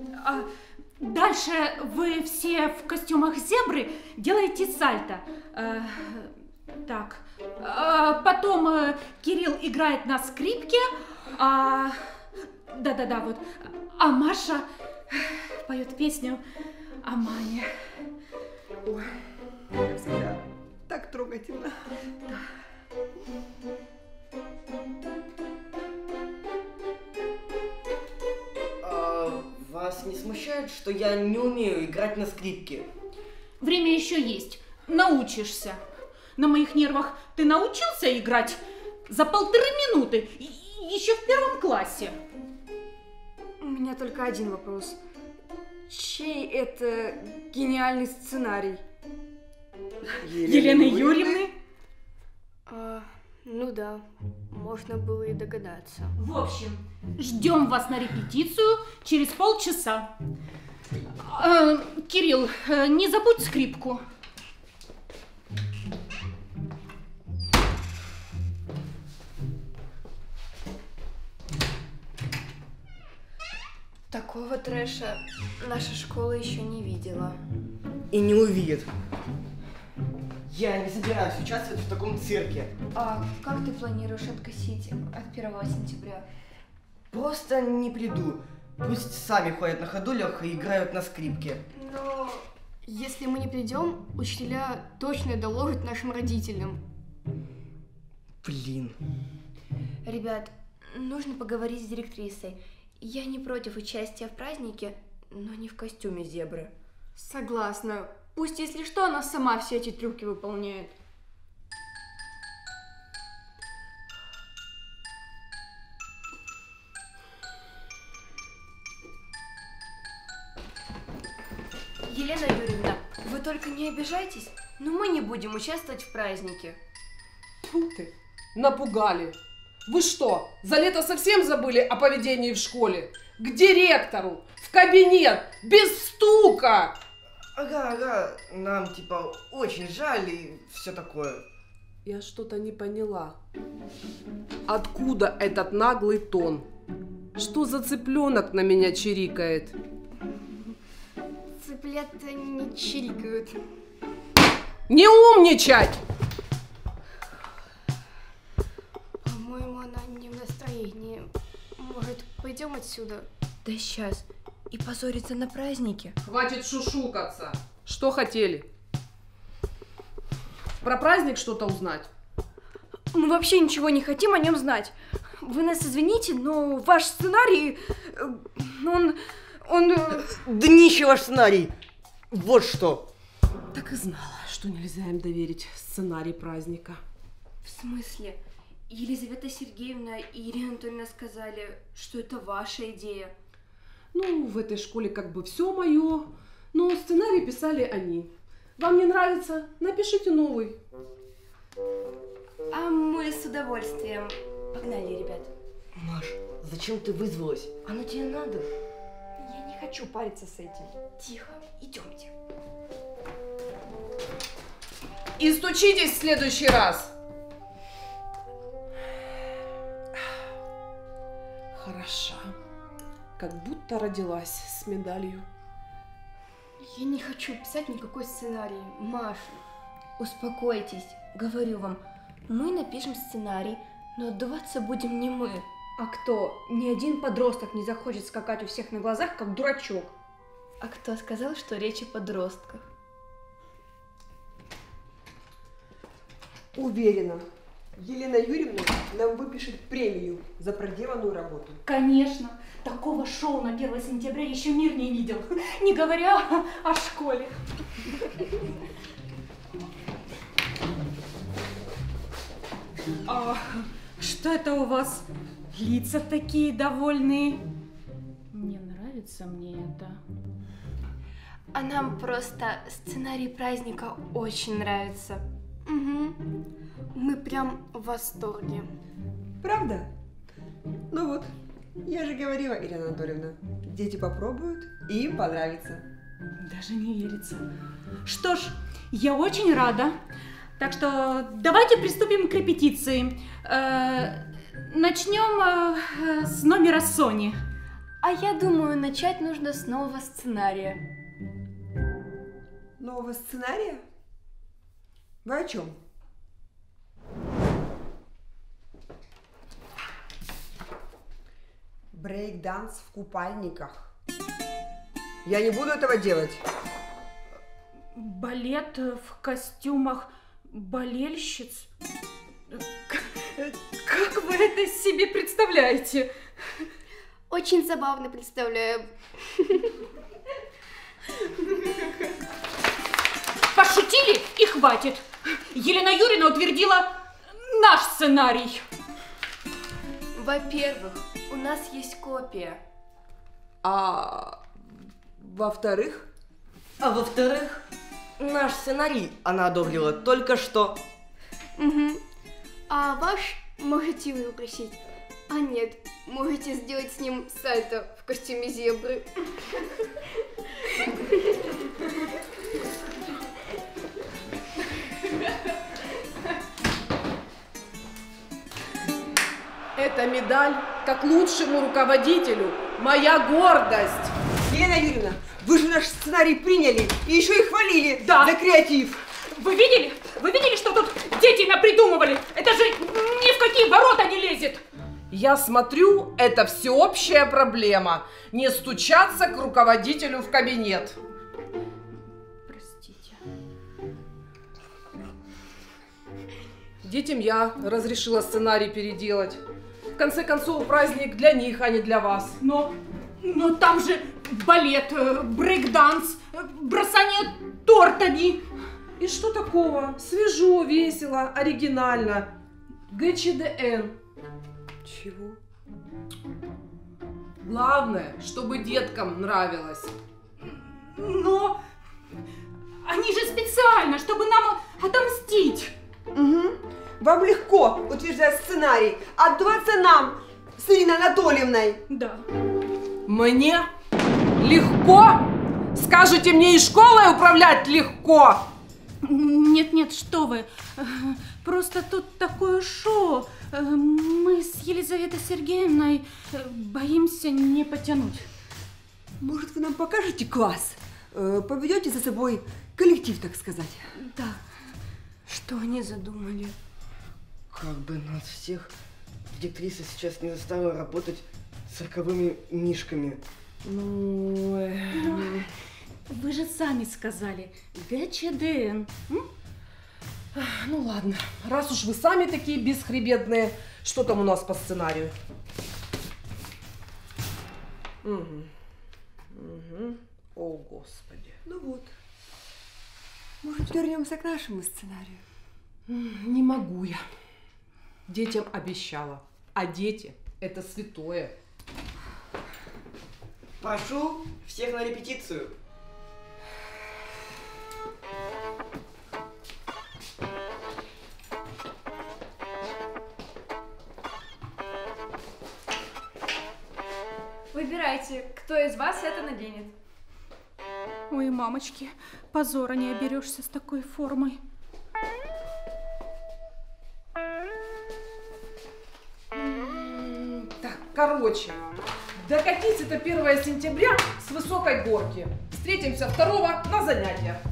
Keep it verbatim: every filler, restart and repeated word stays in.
А, дальше вы все в костюмах зебры делаете сальто. А, так. А, потом а, Кирилл играет на скрипке, а... Да-да-да, вот. А Маша поет песню о маме. Ой, как всегда, так трогательно. Да. А вас не смущает, что я не умею играть на скрипке? Время еще есть. Научишься. На моих нервах ты научился играть за полторы минуты, еще в первом классе. У меня только один вопрос. Чей это гениальный сценарий? Елены Юрьевны? А, ну да, можно было и догадаться. В общем, ждем вас на репетицию через полчаса. А, Кирилл, не забудь скрипку. Такого трэша наша школа еще не видела. И не увидит. Я не собираюсь участвовать в таком цирке. А как ты планируешь откосить от первого сентября? Просто не приду. Пусть сами ходят на ходулях и играют на скрипке. Но если мы не придем, учителя точно доложат нашим родителям. Блин. Ребят, нужно поговорить с директрисой. Я не против участия в празднике, но не в костюме зебры. Согласна. Пусть, если что, она сама все эти трюки выполняет. Елена Юрьевна, вы только не обижайтесь, но мы не будем участвовать в празднике. Фу ты, напугали. Вы что, за лето совсем забыли о поведении в школе? К директору, в кабинет, без стука! Ага, ага, нам типа очень жаль и все такое. Я что-то не поняла. Откуда этот наглый тон? Что за цыпленок на меня чирикает? Цыплята не чирикают. Не умничать! По-моему, она не в настроении. Может, пойдем отсюда? Да сейчас. И позориться на празднике. Хватит шушукаться. Что хотели? Про праздник что-то узнать? Мы вообще ничего не хотим о нем знать. Вы нас извините, но ваш сценарий, он, он... Днище ваш сценарий. Вот что. Так и знала, что нельзя им доверить сценарий праздника. В смысле? Елизавета Сергеевна и Ирина Анатольевна сказали, что это ваша идея. Ну, в этой школе как бы все мое, но сценарий писали они. Вам не нравится? Напишите новый. А мы с удовольствием. Погнали, ребят. Маш, зачем ты вызвалась? Оно тебе надо? Я не хочу париться с этим. Тихо, идемте. И стучитесь в следующий раз. Хороша. Как будто родилась с медалью. Я не хочу писать никакой сценарий, Маша. Успокойтесь, говорю вам. Мы напишем сценарий, но отдуваться будем не мы. А кто? Ни один подросток не захочет скакать у всех на глазах, как дурачок. А кто сказал, что речь о подростках? Уверена, Елена Юрьевна нам выпишет премию за проделанную работу. Конечно. Такого шоу на первое сентября еще мир не видел. Не говоря о школе. А, что это у вас? Лица такие довольные. Не нравится мне это. А нам просто сценарий праздника очень нравится. Угу. Мы прям в восторге. Правда? Ну вот, я же говорила, Ирина Анатольевна, дети попробуют, и им понравится. Даже не верится. Что ж, я очень рада. Так что давайте приступим к репетиции. Э, начнем э, с номера Сони. А я думаю, начать нужно с нового сценария. Нового сценария? Вы о чем? Брейк-данс в купальниках. Я не буду этого делать. Балет в костюмах болельщиц? Как вы это себе представляете? Очень забавно представляю. Пошутили и хватит. Елена Юрьевна утвердила наш сценарий. Во-первых, у нас есть копия. А во-вторых? А во-вторых, наш сценарий она одобрила только что. Угу. А ваш можете выбросить. А нет, можете сделать с ним сальто в костюме зебры. Эта медаль, как лучшему руководителю, моя гордость. Елена Юрьевна, вы же наш сценарий приняли и еще и хвалили Да. за креатив. Вы видели? Вы видели, что тут дети напридумывали? Это же ни в какие ворота не лезет. Я смотрю, это всеобщая проблема. Не стучаться к руководителю в кабинет. Простите. Детям я разрешила сценарий переделать. В конце концов, праздник для них, а не для вас. Но, но там же балет, э, брейк-данс, э, бросание тортами. И что такого? Свежо, весело, оригинально. гэ че дэ эн. Чего? Главное, чтобы деткам нравилось. Но они же специально, чтобы нам отомстить. Угу. Вам легко утверждать сценарий, отдуваться нам с Ириной Анатольевной. Да. Мне легко? Скажете, мне и школой управлять легко? Нет-нет, что вы. Э, Просто тут такое шоу. Э, Мы с Елизаветой Сергеевной э, боимся не потянуть. Может, вы нам покажете класс? Э, Поведете за собой коллектив, так сказать. Да. Что они задумали? Как бы нас всех директриса сейчас не заставила работать с цирковыми мишками. Ну, э, Вы же сами сказали. гэ че дэ эн. М? ну ладно, раз уж вы сами такие бесхребетные, что там у нас по сценарию? Угу. Угу. О, Господи. Ну вот. Может, вернемся к нашему сценарию? Не могу я. Детям обещала. А дети – это святое. Прошу всех на репетицию. Выбирайте, кто из вас это наденет. Ой, мамочки, позора не оберешься с такой формой. Так, короче, докатись это первое сентября с высокой горки. Встретимся второго на занятиях.